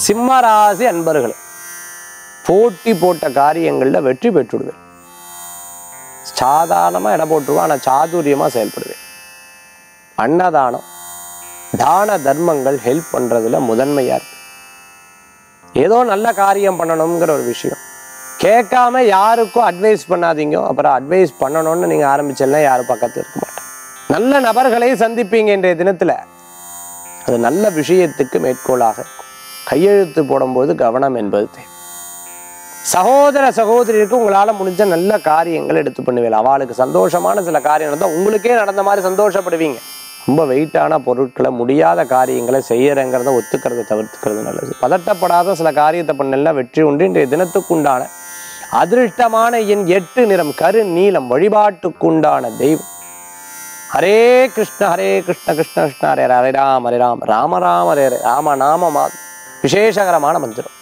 சிம்ம ராசி அன்பர்களே, போட்டி போட்ட காரியங்களில் வெற்றி பெற்றுடுவேன். சாதாரணமாக இடம் போட்டுருவோம், ஆனால் சாதுரியமாக செயல்படுவேன். அன்னதானம், தான தர்மங்கள் ஹெல்ப் பண்ணுறதுல முதன்மையாக இருக்கு. ஏதோ நல்ல காரியம் பண்ணணுங்கிற ஒரு விஷயம் கேட்காம யாருக்கும் அட்வைஸ் பண்ணாதீங்க. அப்புறம் அட்வைஸ் பண்ணணும்னு நீங்கள் ஆரம்பிச்சேன்னா யாரும் பக்கத்தில் இருக்க மாட்டாங்க. நல்ல நபர்களை சந்திப்பீங்க இன்றைய தினத்தில். அது நல்ல விஷயத்துக்கு மேற்கோளாக இருக்கும். கையெழுத்து போடும்போது கவனம் என்பது தேவை. சகோதர சகோதரிக்கு உங்களால் முடிஞ்ச நல்ல காரியங்கள் எடுத்து பண்ணுவீங்க. அவளுக்கு சந்தோஷமான சில காரியம் நடந்தால் உங்களுக்கே நடந்த மாதிரி சந்தோஷப்படுவீங்க. ரொம்ப வெயிட்டான பொருட்களை, முடியாத காரியங்களை செய்யறங்கிறத ஒத்துக்கிறத தவிர்த்துக்கிறது நல்லது. பதட்டப்படாத சில காரியத்தை பண்ணலாம் வெற்றி உண்டு. இன்றைய தினத்துக்குண்டான அதிருஷ்டமான எண் 8, நிறம் கரு நீலம். வழிபாட்டுக்குண்டான தெய்வம் ஹரே கிருஷ்ண கிருஷ்ண கிருஷ்ண ஹரே ஹரே ராம ராம ராம ஹரே ஹரே ராம நாம விசேஷகரமான மந்திரம்.